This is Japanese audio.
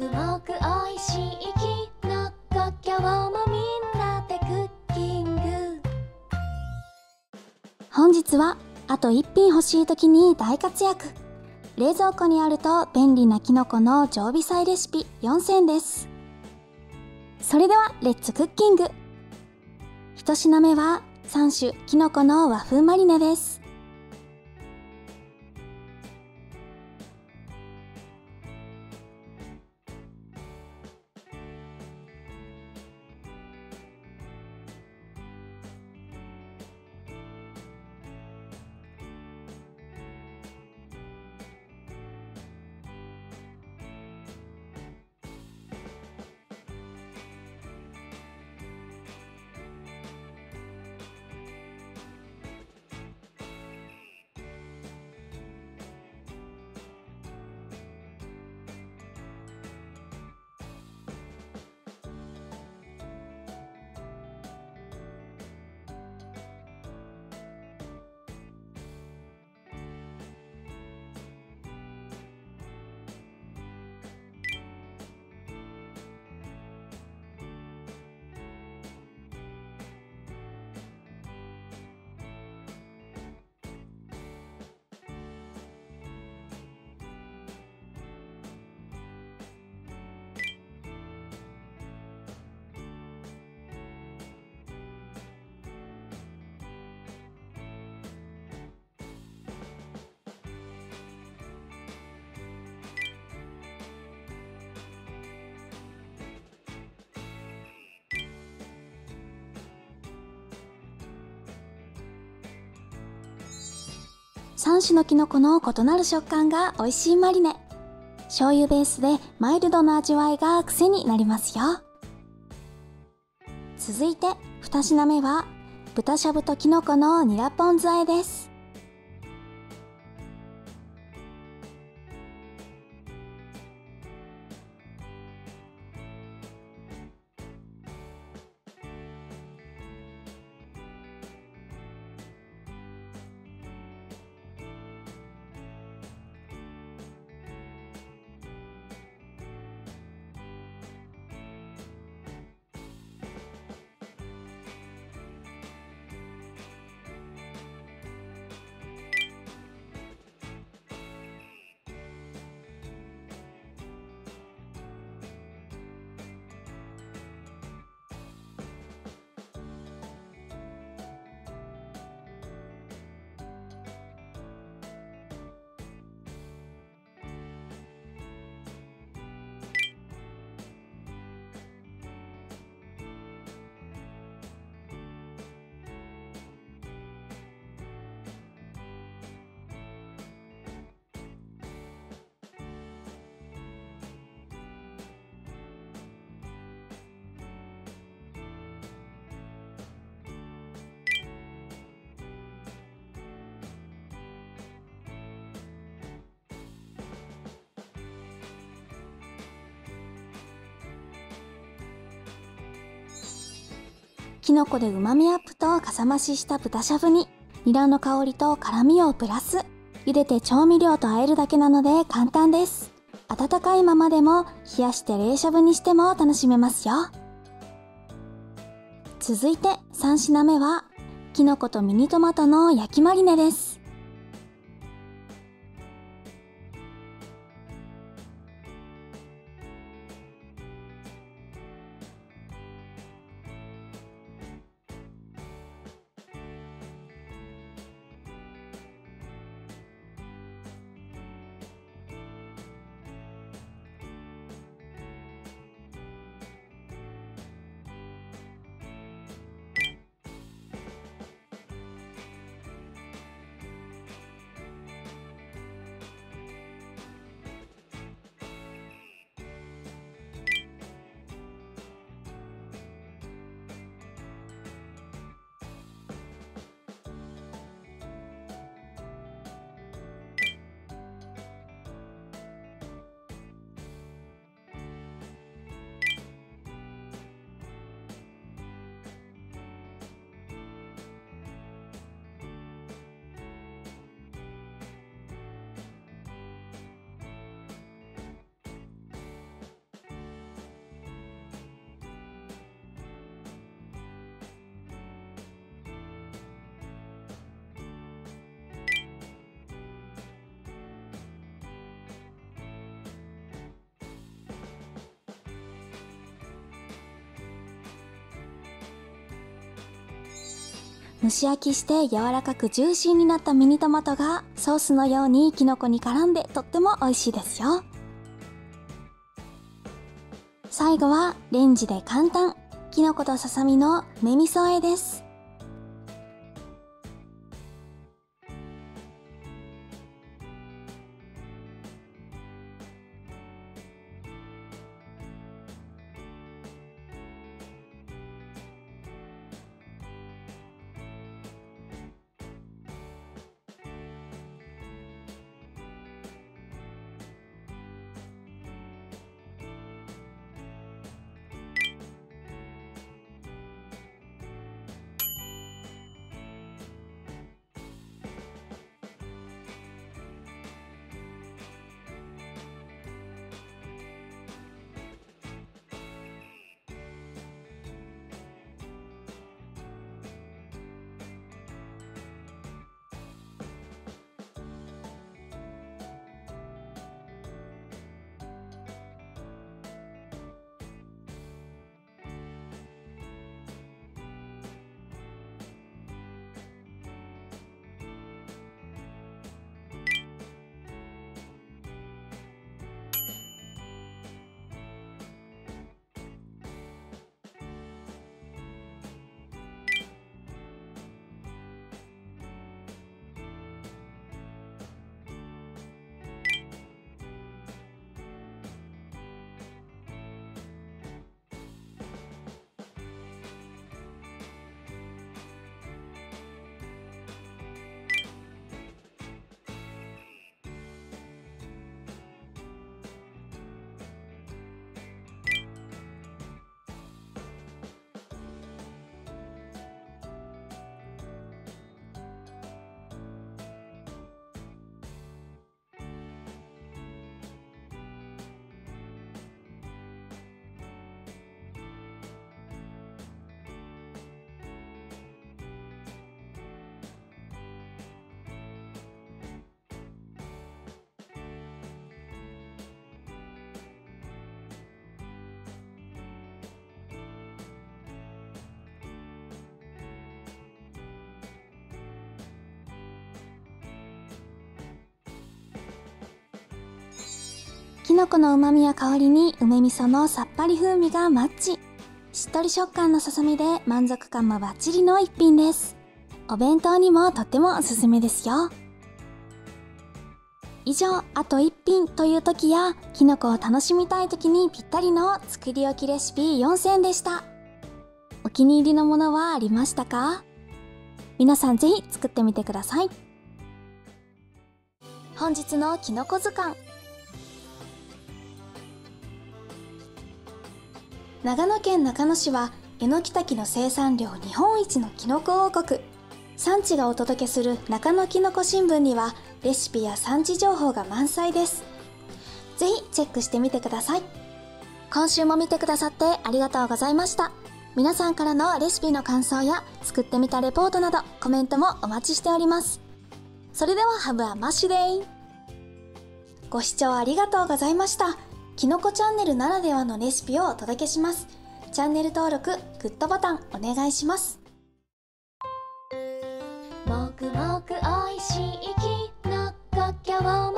ごくおいしいきのこ、今日もみんなでクッキング。 本日はあと1品欲しい時に大活躍、冷蔵庫にあると便利なきのこの常備菜レシピ4選です。それではレッツクッキング。1品目は3種きのこの和風マリネです。3種のきのこの異なる食感が美味しいマリネ。醤油ベースでマイルドな味わいが癖になりますよ。続いて2品目は豚しゃぶときのこのニラポン酢和えです。きのこで旨味アップとかさ増しした豚しゃぶにニラの香りと辛みをプラス。茹でて調味料と和えるだけなので簡単です。温かいままでも冷やして冷しゃぶにしても楽しめますよ。続いて3品目はきのことミニトマトの焼きマリネです。 蒸し焼きして柔らかくジューシーになったミニトマトがソースのようにキノコに絡んでとっても美味しいですよ。最後はレンジで簡単、キノコとささみの梅味噌和えです。きのこの旨味や香りに梅味噌のさっぱり風味がマッチ。しっとり食感のささみで満足感もバッチリの一品です。お弁当にもとってもおすすめですよ。以上、あと一品という時やきのこを楽しみたい時にぴったりの作り置きレシピ4選でした。お気に入りのものはありましたか？皆さんぜひ作ってみてください。本日のきのこ図鑑。長野県中野市はえのき茸の生産量日本一のきのこ王国。産地がお届けする中野きのこ新聞にはレシピや産地情報が満載です。ぜひチェックしてみてください。今週も見てくださってありがとうございました。皆さんからのレシピの感想や作ってみたレポートなどコメントもお待ちしております。それではHave a Mash Day! ご視聴ありがとうございました。きのこチャンネルならではのレシピをお届けします。チャンネル登録、グッドボタンお願いします。 もぐもぐおいしいきのこ今日も